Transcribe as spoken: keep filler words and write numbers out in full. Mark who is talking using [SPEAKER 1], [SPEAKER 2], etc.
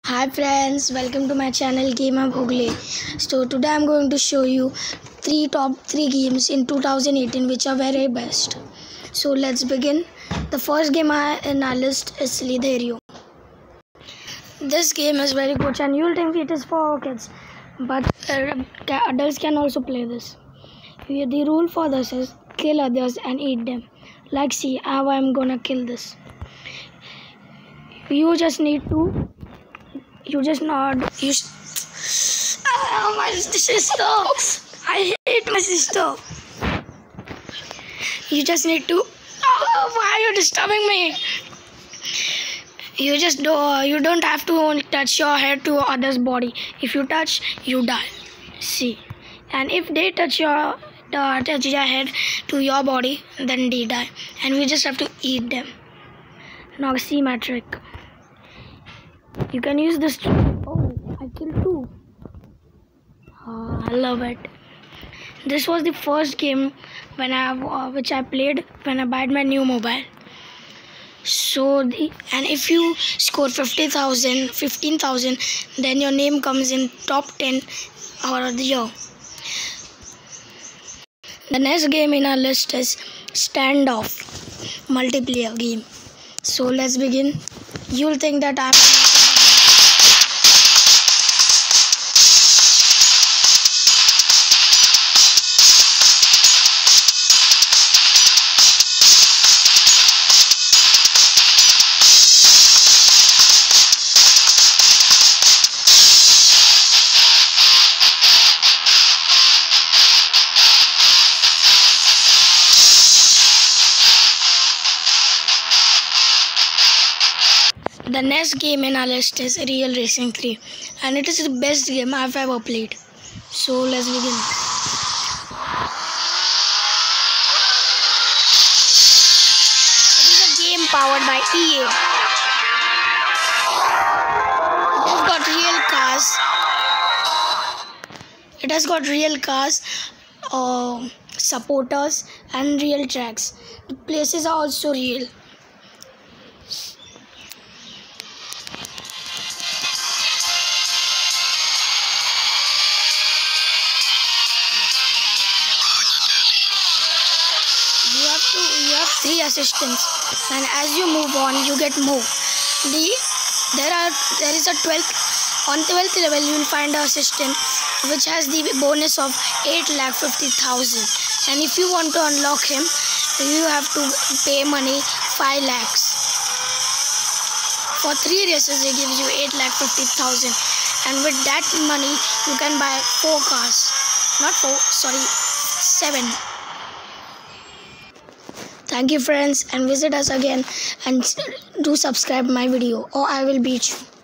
[SPEAKER 1] Hi friends, welcome to my channel Game of Google. So today I'm going to show you three top three games in two thousand eighteen which are very best. So let's begin. The first game I, in our list is Slither.io. This game is very good and you'll think it is for kids, but uh, adults can also play this. The rule for this is kill others and eat them. Like see how I'm gonna kill this. You just need to You just nod. You. Oh, my sister! I hate my sister. You just need to. Oh, why are you disturbing me? You just do. You don't have to touch your head to others' body. If you touch, you die. See, and if they touch your uh, touch your head to your body, then they die. And we just have to eat them. Now see my trick. You can use this. Oh, I killed two. Oh, I love it. This was the first game when I uh, which I played when I bought my new mobile. So the and if you score fifty thousand, fifteen thousand, then your name comes in top ten of the year. The next game in our list is Standoff multiplayer game. So let's begin. You'll think that I'm The next game in our list is Real Racing three, and it is the best game I've ever played. So let's begin. It is a game powered by E A. It has got real cars. It has got real cars, uh, supporters, and real tracks. The places are also real. You have to you have three assistants, and as you move on you get more. The there are there is a twelfth on twelfth level you will find an assistant which has the bonus of eight lakh fifty thousand, and if you want to unlock him you have to pay money five lakhs. For three races he gives you eight lakh fifty thousand, and with that money you can buy four cars. Not four, sorry, seven. Thank you friends, and visit us again and do subscribe my video or I will beat you.